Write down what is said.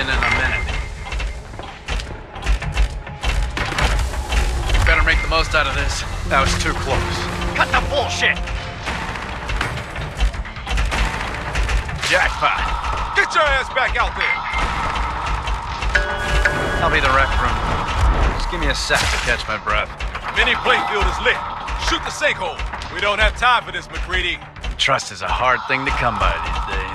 in a minute. Better make the most out of this. That was too close. Cut the bullshit! Jackpot. Get your ass back out there! I'll be the rec room. Just give me a sec to catch my breath. Mini playfield is lit. Shoot the sinkhole. We don't have time for this, McCready. Trust is a hard thing to come by these days.